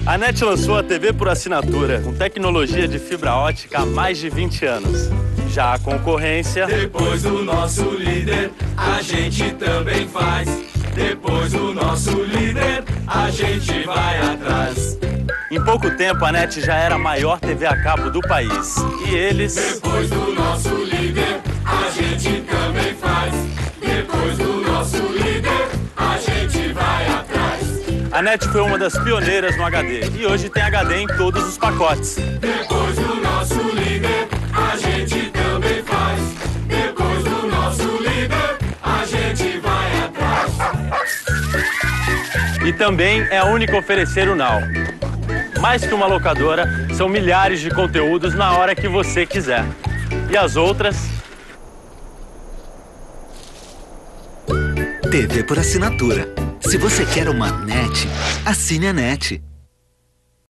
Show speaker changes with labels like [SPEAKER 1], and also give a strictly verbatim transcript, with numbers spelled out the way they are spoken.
[SPEAKER 1] A NET lançou a T V por assinatura, com tecnologia de fibra ótica há mais de vinte anos. Já a concorrência...
[SPEAKER 2] Depois do nosso líder, a gente também faz. Depois do nosso líder, a gente vai atrás.
[SPEAKER 1] Em pouco tempo, a NET já era a maior T V a cabo do país. E eles...
[SPEAKER 2] Depois do nosso líder, a gente também faz. Depois do nosso líder, a gente vai atrás.
[SPEAKER 1] A NET foi uma das pioneiras no H D e hoje tem H D em todos os pacotes.
[SPEAKER 2] Depois do nosso líder, a gente também faz. Depois do nosso líder, a gente vai atrás.
[SPEAKER 1] E também é a única a oferecer o Now. Mais que uma locadora, são milhares de conteúdos na hora que você quiser. E as outras?
[SPEAKER 3] T V por assinatura. Se você quer uma NET, assine a NET.